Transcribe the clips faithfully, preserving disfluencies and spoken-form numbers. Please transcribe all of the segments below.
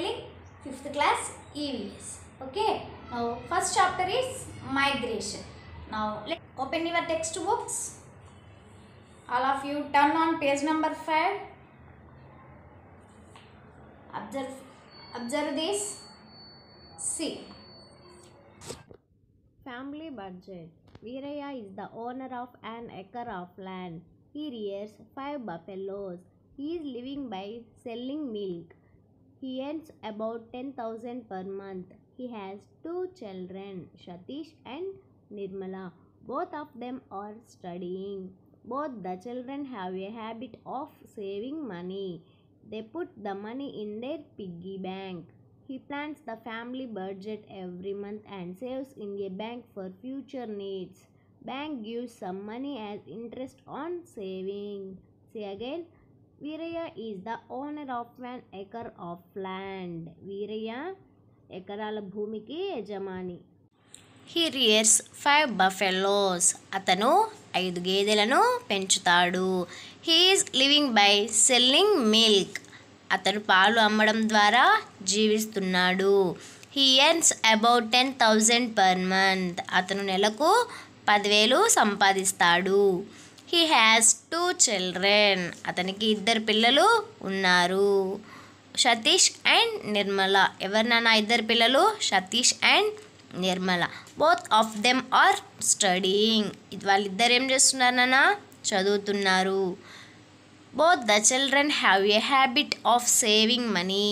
spelling fifth class E V S. Okay, now first chapter is migration. Now let's open your textbooks. All of you turn on page number five. Observe, observe this. See. Family budget. Veeraya is the owner of an acre of land. He rears five buffaloes. He is living by selling milk. He earns about ten thousand per month. He has two children, Satish and Nirmala. Both of them are studying. Both the children have a habit of saving money. They put the money in their piggy bank. He plans the family budget every month and saves in a bank for future needs. Bank gives some money as interest on saving. Say again. Veeraya is the owner of an acre of land. Veeraya ఎకరాల భూమికి యజమాని. He rears five buffaloes. అతను ఐదు గేదెలను పెంచుతాడు. He is living by selling milk. అతను పాలు అమ్మడం ద్వారా జీవిస్తున్నాడు. He earns about ten thousand per month. అతను నెలకు పదివేలు సంపాదిస్తాడు. He has two children. అతనికి ఇద్దరు పిల్లలు ఉన్నారు. సతీష్ అండ్ నిర్మల. ఎవరు నాన్న ఇద్దరు పిల్లలు? Satish and Nirmala. Both of them are studying. ఇది వాళ్ళిద్దరు ఏం చేస్తున్నారు నాన్న? చదువుతున్నారు. Both the children have a habit of saving money.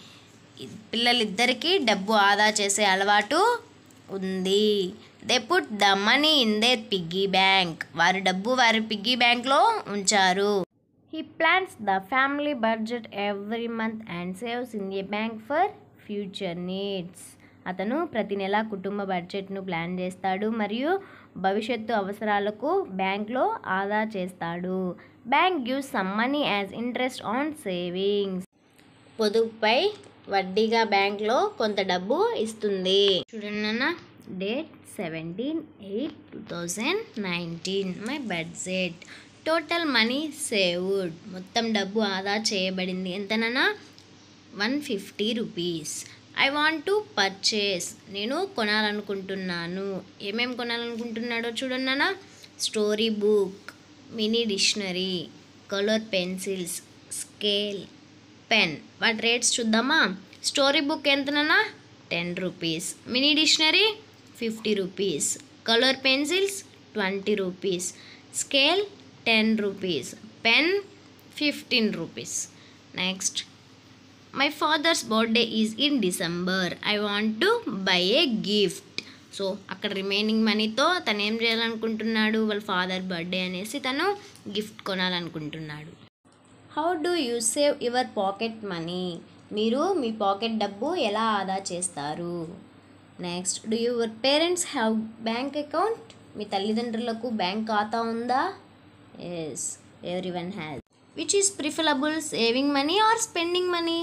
పిల్లలిద్దరికీ డబ్బు ఆదా చేసే అలవాటు ఉంది. They put the money in their piggy bank. వారి డబ్బు వారి పిగ్గీ బ్యాంక్లో ఉంచారు. He plans the family budget every month and saves in a bank for future needs. అతను ప్రతి నెల కుటుంబ బడ్జెట్ను ప్లాన్ చేస్తాడు మరియు భవిష్యత్తు అవసరాలకు బ్యాంక్లో ఆదా చేస్తాడు. Bank gives some money as interest on savings. పొదుపుపై వడ్డీగా బ్యాంక్లో కొంత డబ్బు ఇస్తుంది. చూడండి నాన్న, date seventeen eight two thousand nineteen. My budget. Total money saved. మొత్తం డబ్బు ఆదా చేయబడింది. ఎంతనన్నా? One fifty rupees. I want to purchase. నేను కొనాలనుకుంటున్నాను. ఏమేమి కొనాలనుకుంటున్నాడో చూడన్నా. Story book, mini dictionary, colour pencils, scale, pen. వాటి రేట్స్ చూద్దామా? స్టోరీ బుక్ ఎంతనన్నా? Ten rupees. Mini dictionary fifty rupees. Colour pencils twenty rupees. Scale ten rupees. Pen fifteen rupees. Next, my father's birthday is in December. I want to buy a gift. So అక్కడ remaining మనీతో తను ఏం చేయాలనుకుంటున్నాడు? వాళ్ళ father birthday అనేసి తను gift కొనాలనుకుంటున్నాడు. How do you save your pocket money. మీరు మీ పాకెట్ డబ్బు ఎలా ఆదా చేస్తారు? Next, do your parents have bank account. మీ తల్లిదండ్రులకు బ్యాంక్ ఖాతా ఉందా? Yes, every one has. Which is preferable, saving money are spending money?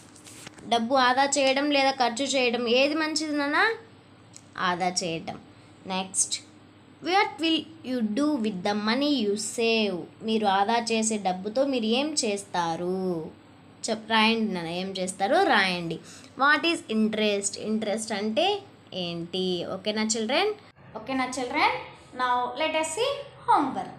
డబ్బు ఆదా చేయడం లేదా ఖర్చు చేయడం ఏది మంచిది నాన్న? ఆదా చేయటం. Next, what will you do with the money you save. మీరు ఆదా చేసే డబ్బుతో మీరు ఏం చేస్తారు? చెప్ రాయండి నాన్న, ఏం చేస్తారో రాయండి. What is interest. ఇంట్రెస్ట్ అంటే ఏంటి? ఓకేనా చిల్డ్రన్? ఓకేనా children? Now let us see homework.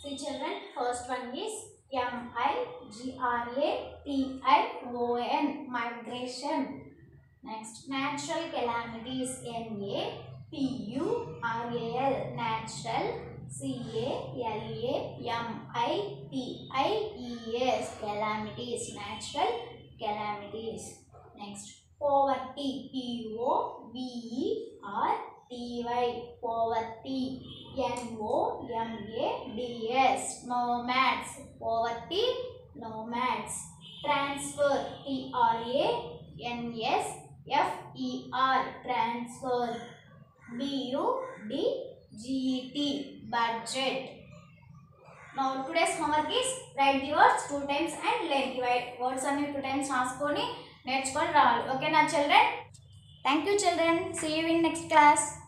See children, first one is M I G R A T I O N, migration. Next, natural calamities, N A T U R A L, natural, C A L A M I T I E S, calamities, natural calamities. Next, poverty, P O V E R T Y, poverty, N O M A D S, nomads, poverty, nomads. Transfer, T R A N S F E R, transfer. B U D G E T, budget. Now today's homework is write the words two times and learn the words and two times రాసుకొని నేర్చుకొని రావాలి. Okay na children? Thank you children. See you in next class.